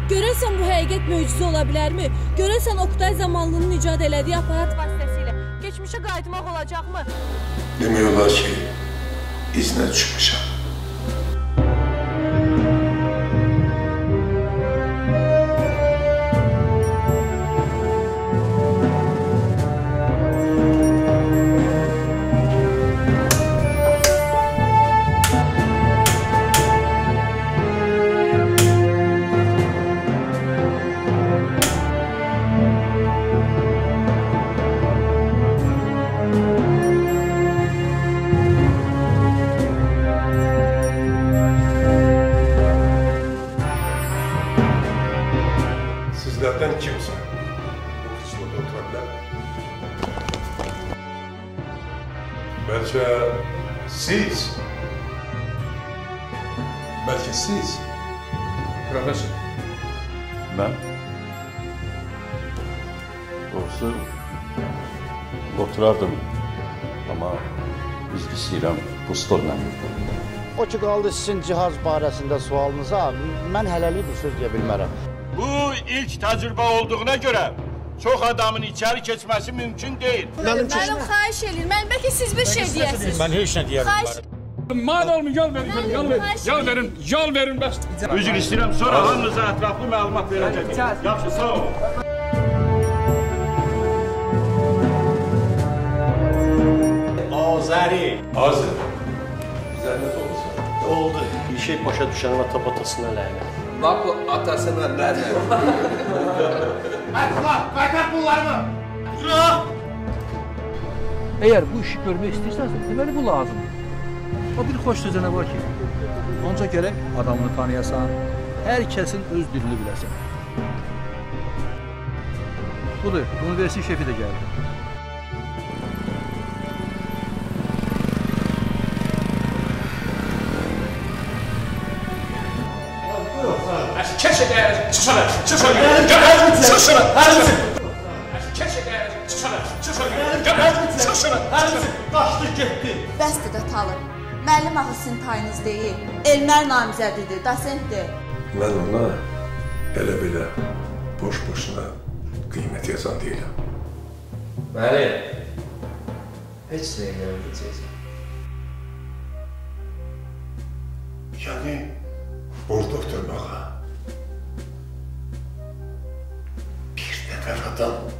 Görəsən bu həqiqət möcüzə ola bilərmi? Görəsən Oqtay Zamanlının icad elədiyi aparat vasitəsilə keçmişə qayıtmaq olacaqmı? Demək olar ki, izinə düşmüşəm. Sizlerden kimse bu kısmında oturabilir. Belki siz. Belki siz. Profesör. Ben doğrusu oturardım ama biz istəyirəm bu stolla. O ki qaldı sizin cihaz barəsində sualınıza, mən hələlik bir söz deyə bilmərəm. Bu ilk təcrübə olduğuna görə çox adamın içəri keçməsi mümkün deyil. Mənim xahiş edir, mən bəlkə siz bir şey deyəsiniz. Mən heç nə deyərəm. Mal olmuyor, yol verin, bəs. Üzr istəyirəm, sonra hamınıza ətraflı məlumat verəcək. Yaxşı, sağ ol. Azəri. Hazır. Zəhmət olursa. Oldu. Bir şey başa düşən ata-batasına lənət. Bax bu atasına lənət. Qaytar bunlarımı! Eğer bu işi görmek istiyorsanız, deməli bu lazımdır. O bir xoş sözünə var ki, onca gerek adamını tanıyasan, herkesin öz dilini biləsən. Budur, universitet şefi de geldi. Keşke değer, çıksana. Qaçdı getdi. Bəsdir də Talib. Müəllim axı sizin tayınız deyil. Elmlər namizədidir, dosentdir. Mən ona elə-belə boş-boşuna qiymət yazan deyiləm. Bəli. Heç nəyə gəlməyəcəksən. Yani burada oturmağa bir nəfər adam